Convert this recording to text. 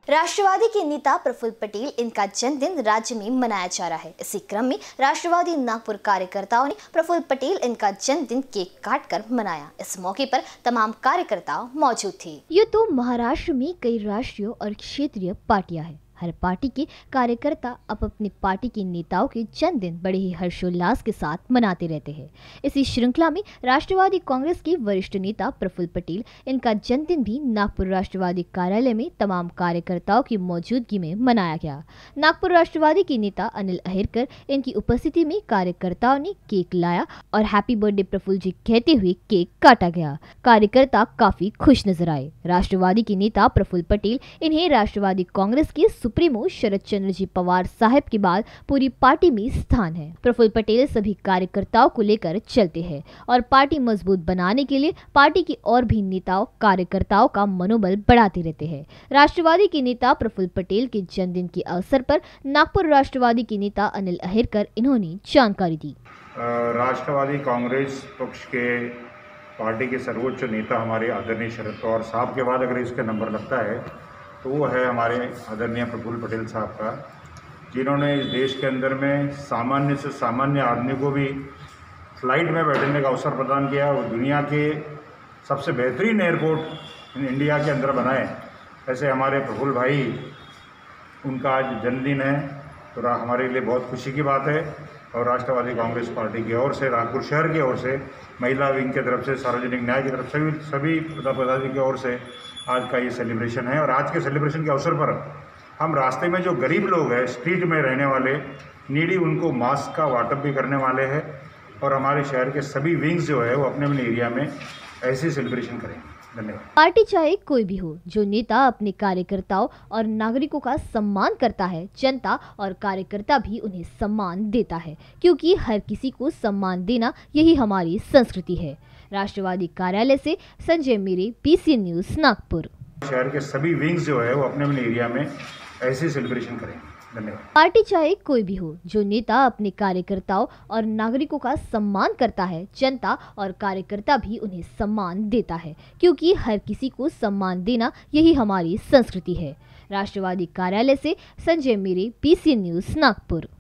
राष्ट्रवादी के नेता प्रफुल्ल पटेल इनका जन्मदिन राज्य में मनाया जा रहा है। इसी क्रम में राष्ट्रवादी नागपुर कार्यकर्ताओं ने प्रफुल्ल पटेल इनका जन्मदिन केक काटकर मनाया। इस मौके पर तमाम कार्यकर्ता मौजूद थे। ये तो महाराष्ट्र में कई राष्ट्रीय और क्षेत्रीय पार्टियां हैं। हर पार्टी के कार्यकर्ता अपनी पार्टी के नेताओं के जन्मदिन बड़े ही हर्षोल्लास के साथ मनाते रहते हैं। इसी श्रृंखला में राष्ट्रवादी कांग्रेस के वरिष्ठ नेता प्रफुल्ल पटेल इनका जन्मदिन भी नागपुर राष्ट्रवादी कार्यालय में तमाम कार्यकर्ताओं की मौजूदगी में मनाया गया। नागपुर राष्ट्रवादी के नेता अनिल अहिरकर इनकी उपस्थिति में कार्यकर्ताओं ने केक लाया और हैप्पी बर्थडे प्रफुल्ल जी कहते हुए केक काटा गया। कार्यकर्ता काफी खुश नजर आए। राष्ट्रवादी के नेता प्रफुल्ल पटेल इन्हें राष्ट्रवादी कांग्रेस के सुप्रीमो शरद चंद्र जी पवार साहब के बाद पूरी पार्टी में स्थान है। प्रफुल्ल पटेल सभी कार्यकर्ताओं को लेकर चलते हैं और पार्टी मजबूत बनाने के लिए पार्टी के और भी नेताओं कार्यकर्ताओं का मनोबल बढ़ाते रहते हैं। राष्ट्रवादी के नेता प्रफुल्ल पटेल के जन्मदिन के अवसर पर नागपुर राष्ट्रवादी के नेता अनिल अहिरकर इन्होंने जानकारी दी। राष्ट्रवादी कांग्रेस पक्ष के पार्टी के सर्वोच्च नेता हमारे आदरणीय शरद पवार साहब के बाद अगर इसका नंबर लगता है तो वो है हमारे आदरणीय प्रफुल्ल पटेल साहब का, जिन्होंने इस देश के अंदर में सामान्य से सामान्य आदमी को भी फ्लाइट में बैठने का अवसर प्रदान किया और दुनिया के सबसे बेहतरीन एयरपोर्ट इंडिया के अंदर बनाए। ऐसे हमारे प्रफुल्ल भाई, उनका आज जन्मदिन है तो हमारे लिए बहुत खुशी की बात है। और राष्ट्रवादी कांग्रेस पार्टी की ओर से, नागपुर शहर की ओर से, महिला विंग की तरफ से, सार्वजनिक न्याय की तरफ से सभी पदाधिकारियों की ओर से आज का ये सेलिब्रेशन है। और आज के सेलिब्रेशन के अवसर पर हम रास्ते में जो गरीब लोग हैं, स्ट्रीट में रहने वाले नीडी, उनको मास्क का वाटअप भी करने वाले हैं। और हमारे शहर के सभी विंग्स जो है वो अपने अपने एरिया में ऐसे सेलिब्रेशन करेंगे। धन्यवाद। पार्टी चाहे कोई भी हो, जो नेता अपने कार्यकर्ताओं और नागरिकों का सम्मान करता है, जनता और कार्यकर्ता भी उन्हें सम्मान देता है, क्योंकि हर किसी को सम्मान देना यही हमारी संस्कृति है। राष्ट्रवादी कार्यालय से संजय मेरे, पीसी न्यूज, नागपुर। शहर के सभी विंग्स जो है वो अपने अपने एरिया में ऐसे सेलिब्रेशन करेंगे। धन्यवाद। पार्टी चाहे कोई भी हो, जो नेता अपने कार्यकर्ताओं और नागरिकों का सम्मान करता है, जनता और कार्यकर्ता भी उन्हें सम्मान देता है, क्योंकि हर किसी को सम्मान देना यही हमारी संस्कृति है। राष्ट्रवादी कार्यालय से संजय मेरे, पीसी न्यूज, नागपुर।